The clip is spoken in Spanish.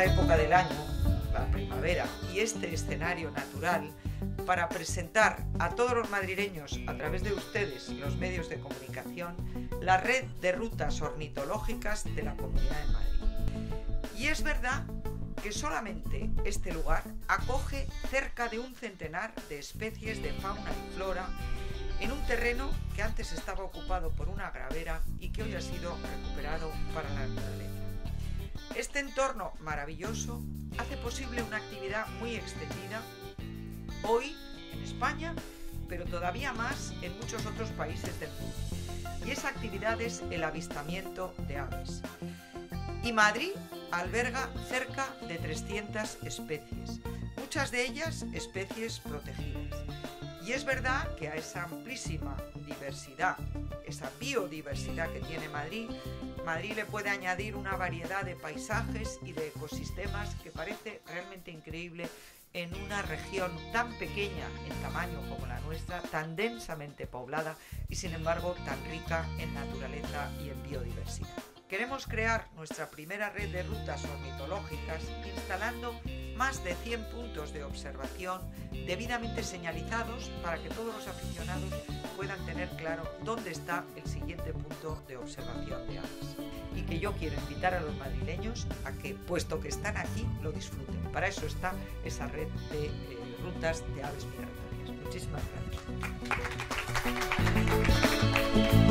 época del año, la primavera, y este escenario natural para presentar a todos los madrileños, a través de ustedes, los medios de comunicación, la red de rutas ornitológicas de la Comunidad de Madrid. Y es verdad que solamente este lugar acoge cerca de un centenar de especies de fauna y flora en un terreno que antes estaba ocupado por una gravera y que hoy ha sido recuperado para la naturaleza. Este entorno maravilloso hace posible una actividad muy extendida hoy en España, pero todavía más en muchos otros países del mundo. Y esa actividad es el avistamiento de aves. Y Madrid alberga cerca de 300 especies, muchas de ellas especies protegidas. Y es verdad que a esa amplísima diversidad, esa biodiversidad que tiene Madrid, Madrid le puede añadir una variedad de paisajes y de ecosistemas que parece realmente increíble en una región tan pequeña en tamaño como la nuestra, tan densamente poblada y sin embargo tan rica en naturaleza y en biodiversidad. Queremos crear nuestra primera red de rutas ornitológicas instalando más de 100 puntos de observación debidamente señalizados para que todos los aficionados puedan tener claro dónde está el siguiente punto de observación de aves. Y que yo quiero invitar a los madrileños a que, puesto que están aquí, lo disfruten. Para eso está esa red de rutas de aves migratorias. Muchísimas gracias.